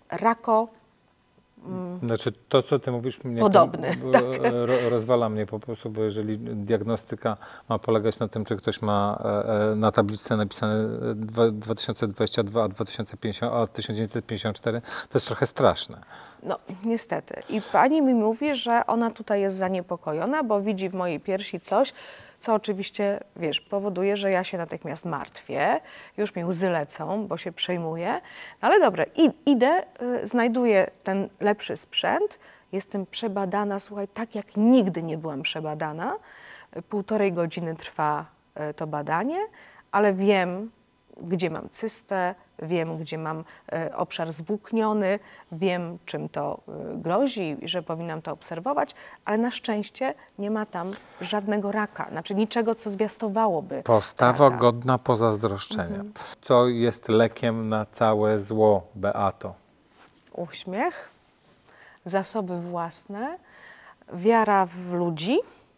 Znaczy to, co ty mówisz, mnie podobny, tak. Rozwala mnie po prostu, bo jeżeli diagnostyka ma polegać na tym, czy ktoś ma na tabliczce napisane 2022, a 2050, a 1954, to jest trochę straszne. No niestety. I pani mi mówi, że ona tutaj jest zaniepokojona, bo widzi w mojej piersi coś, co oczywiście, wiesz, powoduje, że ja się natychmiast martwię, już mi łzy lecą, bo się przejmuję. No ale dobra, idę, znajduję ten lepszy sprzęt, jestem przebadana, słuchaj, tak jak nigdy nie byłam przebadana. 1,5 godziny trwa to badanie, ale wiem, gdzie mam cystę, wiem, gdzie mam obszar zwłókniony, wiem, czym to grozi i że powinnam to obserwować, ale na szczęście nie ma tam żadnego raka, znaczy niczego, co zwiastowałoby Postawa raka. godna pozazdroszczenia. Co jest lekiem na całe zło, Beato? Uśmiech, zasoby własne, wiara w ludzi.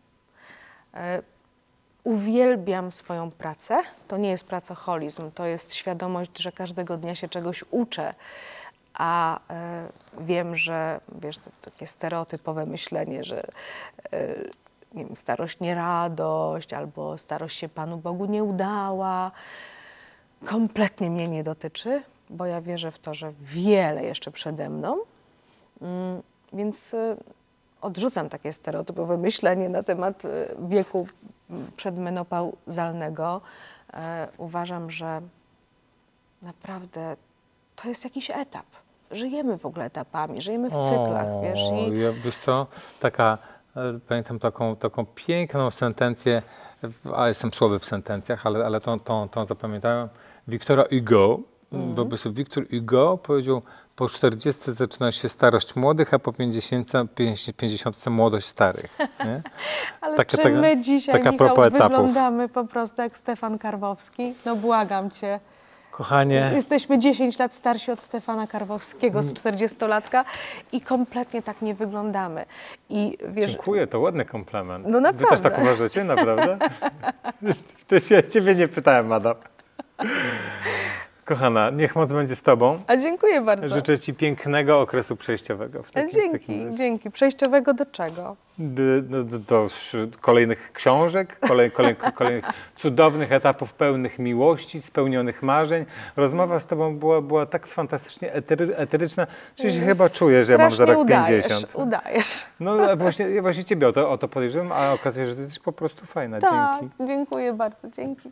Uwielbiam swoją pracę. To nie jest pracoholizm, to jest świadomość, że każdego dnia się czegoś uczę, a wiem, że wiesz, to takie stereotypowe myślenie, że nie wiem, starość nieradość, albo starość się Panu Bogu nie udała. Kompletnie mnie nie dotyczy, bo ja wierzę w to, że wiele jeszcze przede mną, więc odrzucam takie stereotypowe myślenie na temat wieku przedmenopauzalnego. Uważam, że naprawdę to jest jakiś etap. Żyjemy w ogóle etapami, żyjemy w cyklach, wiesz. Wiesz co, pamiętam taką piękną sentencję, a jestem słaby w sentencjach, ale tą zapamiętałem. Wiktora Hugo, wyobraź sobie, Wiktor Hugo powiedział, po 40 zaczyna się starość młodych, a po 50 młodość starych. Nie? Ale czy my dzisiaj, Michał, wyglądamy po prostu jak Stefan Karwowski? No błagam Cię. Kochanie. Jesteśmy 10 lat starsi od Stefana Karwowskiego z 40-latka i kompletnie tak nie wyglądamy. I wiesz, dziękuję, to ładny komplement. No naprawdę. Wy też tak uważacie? Naprawdę? To się Ciebie nie pytałem, Adam. Kochana, niech moc będzie z Tobą. A dziękuję bardzo. Życzę Ci pięknego okresu przejściowego. Dzięki. Przejściowego do czego? Do kolejnych książek, kolejnych cudownych etapów pełnych miłości, spełnionych marzeń. Rozmowa z Tobą była tak fantastycznie eteryczna, że się chyba czuję, że ja mam za rok 50. Udajesz. No właśnie Ciebie o to podejrzewam, a okazuje się, że Ty jesteś po prostu fajna. Tak, dzięki. Dziękuję bardzo, dzięki.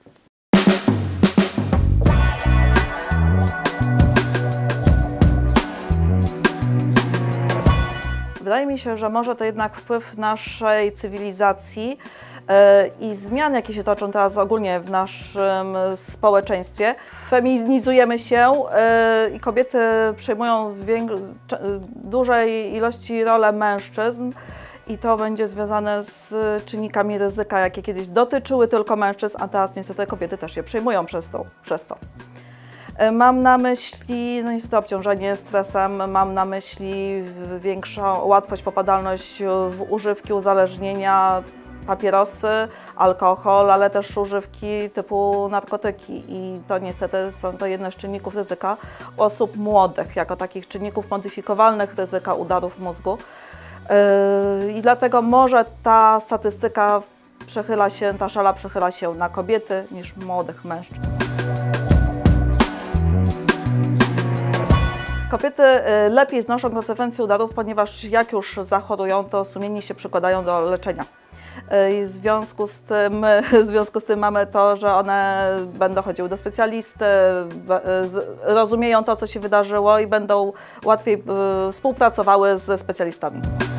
Wydaje mi się, że może to jednak wpływ naszej cywilizacji i zmian, jakie się toczą teraz ogólnie w naszym społeczeństwie. Feminizujemy się i kobiety przejmują w dużej ilości rolę mężczyzn i to będzie związane z czynnikami ryzyka, jakie kiedyś dotyczyły tylko mężczyzn, a teraz niestety kobiety też je przejmują przez to. Mam na myśli, no niestety obciążenie stresem, mam na myśli większą łatwość, popadalność w używki, uzależnienia, papierosy, alkohol, ale też używki typu narkotyki i to niestety są to jedne z czynników ryzyka osób młodych, jako takich czynników modyfikowalnych ryzyka udarów mózgu. I dlatego może ta statystyka ta szala przechyla się na kobiety niż młodych mężczyzn. Kobiety lepiej znoszą konsekwencje udarów, ponieważ jak już zachorują, to sumiennie się przykładają do leczenia. I w związku z tym mamy to, że one będą chodziły do specjalisty, rozumieją to, co się wydarzyło i będą łatwiej współpracowały ze specjalistami.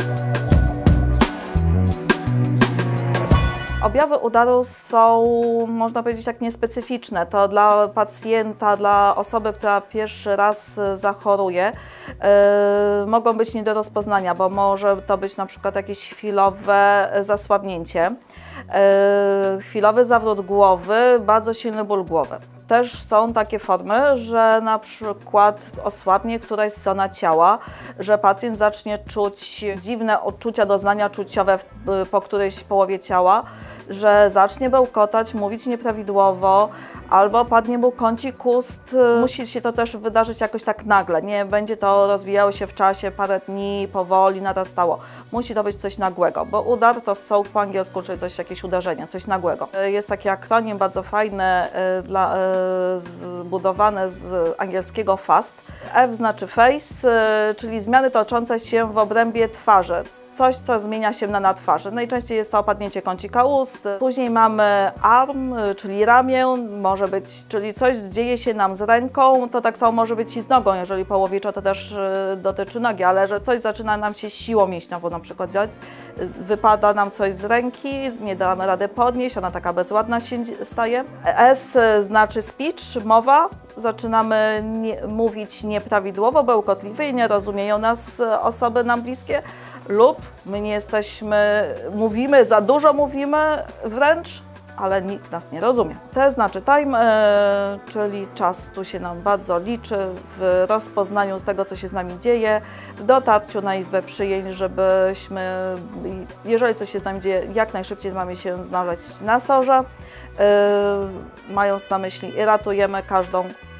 Objawy udaru są, można powiedzieć, tak niespecyficzne. To dla pacjenta, dla osoby, która pierwszy raz zachoruje, mogą być nie do rozpoznania, bo może to być na przykład jakieś chwilowe zasłabnięcie, chwilowy zawrót głowy, bardzo silny ból głowy. Też są takie formy, że na przykład osłabnie któraś strona ciała, że pacjent zacznie czuć dziwne odczucia, doznania czuciowe po którejś połowie ciała, że zacznie bełkotać, mówić nieprawidłowo, albo padnie mu kącik ust. Musi się to też wydarzyć jakoś tak nagle, nie będzie to rozwijało się w czasie, parę dni, powoli narastało. Musi to być coś nagłego, bo udar to stroke po angielsku, czyli jakieś uderzenie, coś nagłego. Jest taki akronim bardzo fajny, zbudowany z angielskiego FAST. F znaczy face, czyli zmiany toczące się w obrębie twarzy. Coś, co zmienia się na twarzy. Najczęściej jest to opadnięcie kącika ust. Później mamy arm, czyli ramię, może być, czyli coś dzieje się nam z ręką, to tak samo może być i z nogą, jeżeli połowiczo to też dotyczy nogi, ale że coś zaczyna nam się siłą mięśniową na przykład dziać, wypada nam coś z ręki, nie damy rady podnieść, ona taka bezładna się staje. S znaczy speech, mowa. Zaczynamy mówić nieprawidłowo, bełkotliwie i nie rozumieją nas osoby nam bliskie. Lub my nie jesteśmy, mówimy, za dużo mówimy wręcz, ale nikt nas nie rozumie. T znaczy time, czyli czas tu się nam bardzo liczy w rozpoznaniu z tego, co się z nami dzieje, w dotarciu na izbę przyjęć, żebyśmy, jeżeli coś się z nami dzieje, jak najszybciej mamy się znaleźć na SOR-ze, mając na myśli i ratujemy każdą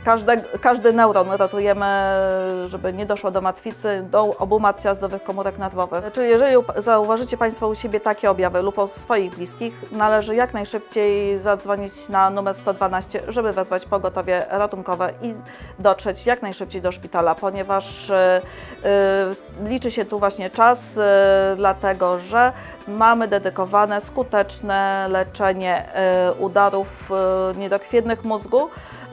Każdy neuron ratujemy, żeby nie doszło do martwicy, do obu marciazdowych komórek nerwowych. Czyli jeżeli zauważycie Państwo u siebie takie objawy lub u swoich bliskich, należy jak najszybciej zadzwonić na numer 112, żeby wezwać pogotowie ratunkowe i dotrzeć jak najszybciej do szpitala, ponieważ liczy się tu właśnie czas, dlatego że mamy dedykowane, skuteczne leczenie udarów niedokrwiennych mózgu.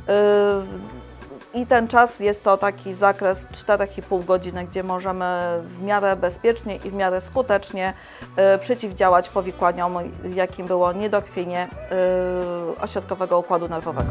I ten czas jest to taki zakres 4,5 godziny, gdzie możemy w miarę bezpiecznie i w miarę skutecznie przeciwdziałać powikłaniom, jakim było niedokrwienie ośrodkowego układu nerwowego.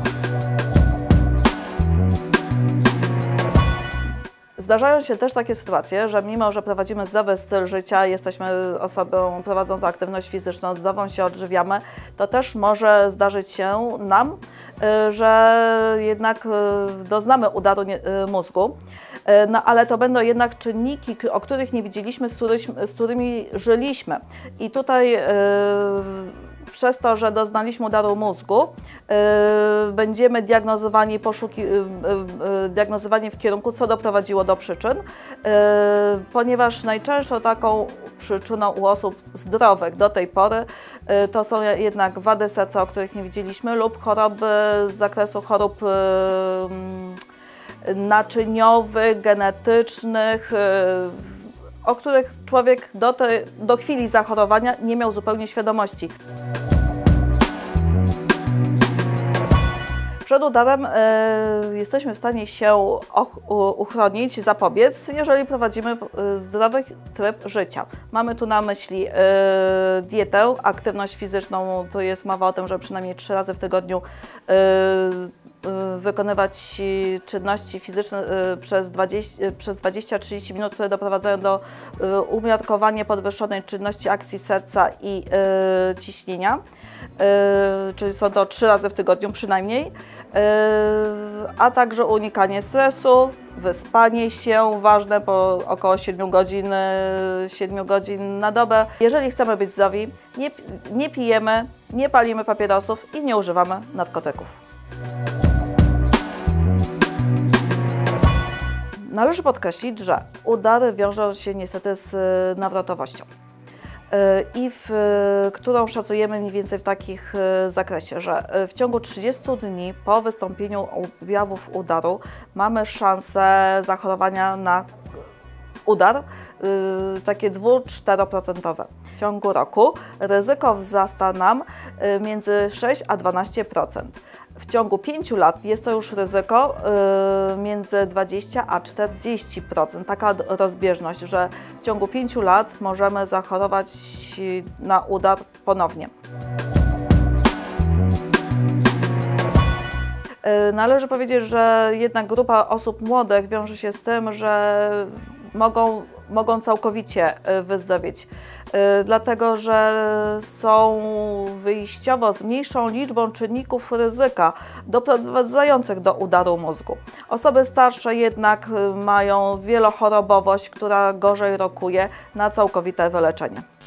Zdarzają się też takie sytuacje, że mimo, że prowadzimy zdrowy styl życia, jesteśmy osobą prowadzącą aktywność fizyczną, zdrową się odżywiamy, to też może zdarzyć się nam, że jednak doznamy udaru mózgu, no ale to będą jednak czynniki, o których nie widzieliśmy, z którymi żyliśmy. I tutaj przez to, że doznaliśmy udaru mózgu, będziemy diagnozowani w kierunku, co doprowadziło do przyczyn, ponieważ najczęstszą taką przyczyną u osób zdrowych do tej pory to są jednak wady serca, o których nie widzieliśmy, lub choroby z zakresu chorób naczyniowych, genetycznych, o których człowiek do chwili zachorowania nie miał zupełnie świadomości. Przed udarem jesteśmy w stanie się uchronić, zapobiec, jeżeli prowadzimy zdrowy tryb życia. Mamy tu na myśli dietę, aktywność fizyczną, tu jest mowa o tym, że przynajmniej 3 razy w tygodniu wykonywać czynności fizyczne przez 20-30 minut, które doprowadzają do umiarkowanie podwyższonej czynności akcji serca i ciśnienia, czyli są to 3 razy w tygodniu przynajmniej, a także unikanie stresu, wyspanie się, ważne, po około 7 godzin na dobę. Jeżeli chcemy być zdrowi, nie pijemy, nie palimy papierosów i nie używamy narkotyków. Należy podkreślić, że udary wiążą się niestety z nawrotowością, którą szacujemy mniej więcej w takich zakresie, że w ciągu 30 dni po wystąpieniu objawów udaru mamy szansę zachorowania na udar takie 2–4%. W ciągu roku ryzyko wzrasta nam między 6 a 12%. W ciągu 5 lat jest to już ryzyko między 20 a 40%. Taka rozbieżność, że w ciągu 5 lat możemy zachorować na udar ponownie. Należy powiedzieć, że jednak grupa osób młodych wiąże się z tym, że mogą całkowicie wyzdrowieć, dlatego że są wyjściowo z mniejszą liczbą czynników ryzyka doprowadzających do udaru mózgu. Osoby starsze jednak mają wielochorobowość, która gorzej rokuje na całkowite wyleczenie.